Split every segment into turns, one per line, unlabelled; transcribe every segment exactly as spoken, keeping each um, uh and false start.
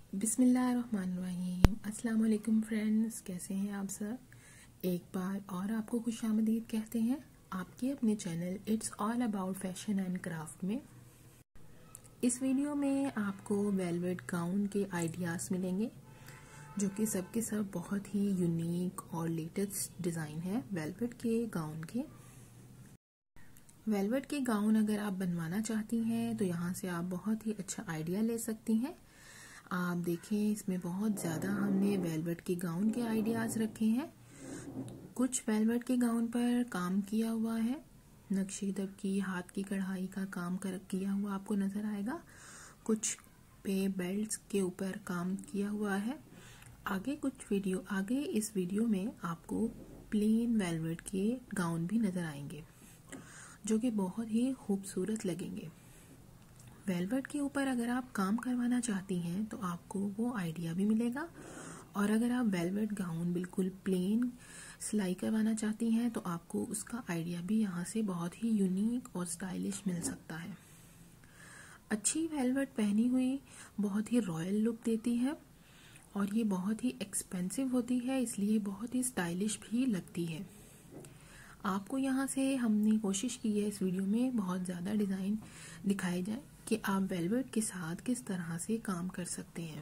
बिस्मिल्लाहिर्रहमानिर्रहीम। अस्सलाम वालेकुम फ्रेंड्स, कैसे हैं आप सब। एक बार और आपको खुशामदीद कहते हैं आपके अपने channel it's all about fashion and craft में। इस वीडियो में आपको वेलवेट गाउन के आइडियाज़ मिलेंगे जो कि सब के सब बहुत ही यूनिक और लेटेस्ट डिज़ाइन है वेलवेट के गाउन के। वेलवेट के गाउन अगर आप बनवाना चाहती हैं तो यहाँ से आप बहुत ही अच्छा आइडिया ले सकती हैं। आप देखें, इसमें बहुत ज़्यादा हमने वेलवेट के गाउन के आइडियाज़ रखे हैं। कुछ वेलवेट के गाउन पर काम किया हुआ है, नक्शी दबकी हाथ की कढ़ाई का काम कर किया हुआ आपको नज़र आएगा। कुछ पे बेल्ट्स के ऊपर काम किया हुआ है। आगे कुछ वीडियो आगे इस वीडियो में आपको प्लेन वेलवेट के गाउन भी नज़र आएंगे जो कि बहुत ही खूबसूरत लगेंगे। वेलवेट के ऊपर अगर आप काम करवाना चाहती हैं तो आपको वो आइडिया भी मिलेगा, और अगर आप वेलवेट गाउन बिल्कुल प्लेन सिलाई करवाना चाहती हैं तो आपको उसका आइडिया भी यहाँ से बहुत ही यूनिक और स्टाइलिश मिल सकता है। अच्छी वेलवेट पहनी हुई बहुत ही रॉयल लुक देती है और ये बहुत ही एक्सपेंसिव होती है, इसलिए बहुत ही स्टाइलिश भी लगती है। आपको यहाँ से हमने कोशिश की है इस वीडियो में बहुत ज़्यादा डिज़ाइन दिखाए जाए कि आप वेलवेट के साथ किस तरह से काम कर सकते हैं।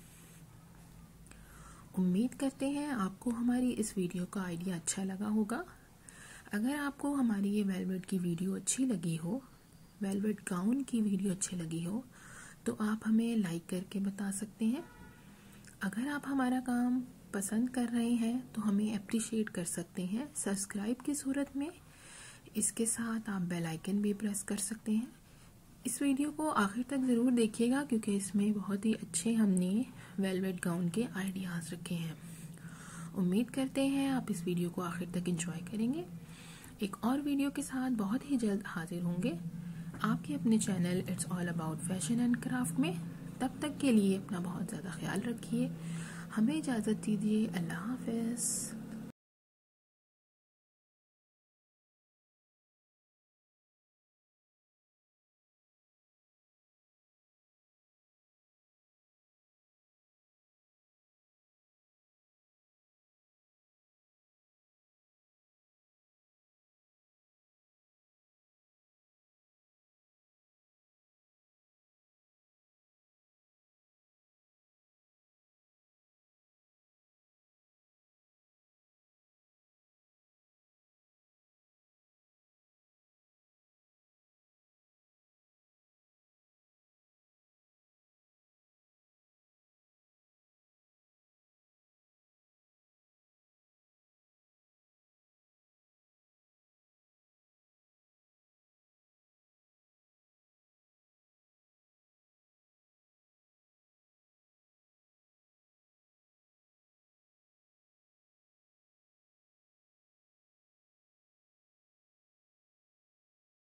उम्मीद करते हैं आपको हमारी इस वीडियो का आइडिया अच्छा लगा होगा। अगर आपको हमारी ये वेलवेट की वीडियो अच्छी लगी हो, वेलवेट गाउन की वीडियो अच्छी लगी हो, तो आप हमें लाइक करके बता सकते हैं। अगर आप हमारा काम पसंद कर रहे हैं तो हमें अप्रिशिएट कर सकते हैं सब्सक्राइब की सूरत में। इसके साथ आप बेल आइकन भी प्रेस कर सकते हैं। इस वीडियो को आखिर तक ज़रूर देखिएगा क्योंकि इसमें बहुत ही अच्छे हमने वेलवेट गाउन के आइडियाज़ रखे हैं। उम्मीद करते हैं आप इस वीडियो को आखिर तक एंजॉय करेंगे। एक और वीडियो के साथ बहुत ही जल्द हाजिर होंगे आपके अपने channel it's all about fashion and craft में। तब तक के लिए अपना बहुत ज़्यादा ख्याल रखिए। हमें इजाज़त दीजिए। अल्लाह हाफ़िज़।